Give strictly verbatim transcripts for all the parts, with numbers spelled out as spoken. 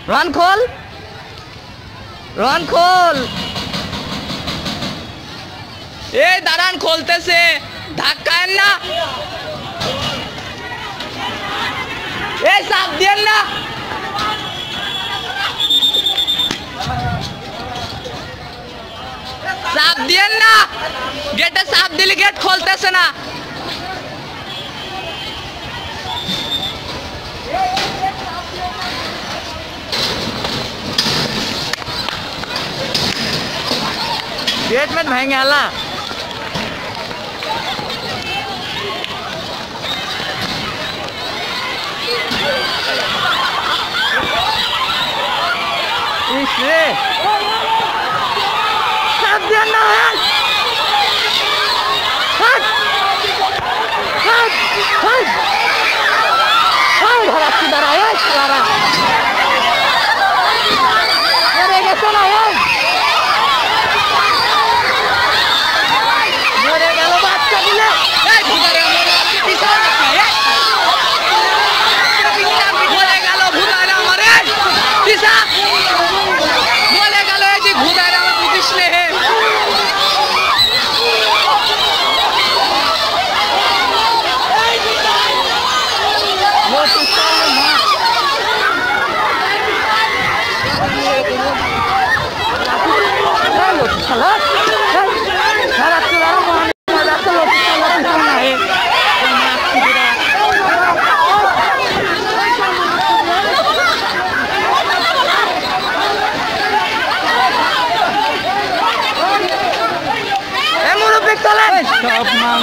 रोहन खोल, रोहन खोल। ए दारान खोलते से धक्का ना, ए साफ दिए ना। साफ दिए ना, गेट साफ दिली, गेट खोलते से ना। गेट में भाएंगे अल्लाह। इससे सब देना है। हट हट हट हट हरा किधर आया सारा मेरे कैसे ना है मेरे गलो बात कर ले। ए भूतारे हमारे पीछे है बोले गलो भूतारे हमारे पीछे बोले गलो ये जी भूतारे हमारे पिछले है। वो पिछले में लो चला सारा चुनाव वहाँ मजा तो लोग चला पिछले है। ए मुझे पिछले सब नाम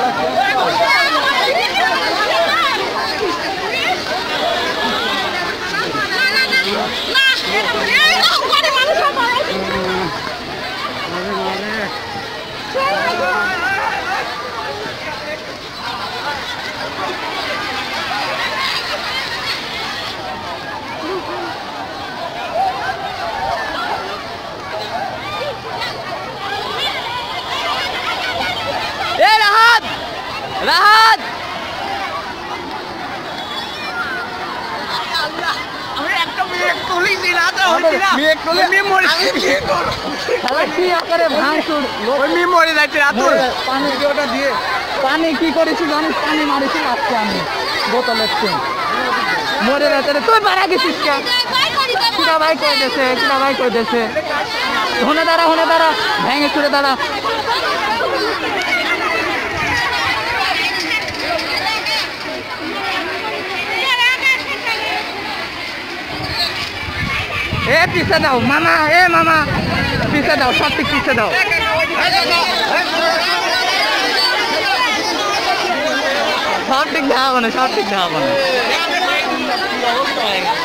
राहत আমি একটা মেয়ে তুলি দিলাম তো হইছিল মেয়ে তুলি আমি মরি শালা কি করে ভাঙচুর ওই মেয়ে মরে যাচ্ছে রাতুল পানি দিওটা দিয়ে পানি কি করেছি জানিস পানি মারিছি আজকে আমি বোতলে ছিন মরে রাতে তুই মারা গেছিস কে কিরা ভাই কই দেছে কিরা ভাই কই দেছে হুনে দাঁড়া হুনে দাঁড়া ভেঙে ছুড়ে দাঁড়া। ए पीछे दाओ मामा ए मामा पीछे दाओ सब ठीक पीछे दाओ। सब ठीक धा बने सब ठीक धा बने।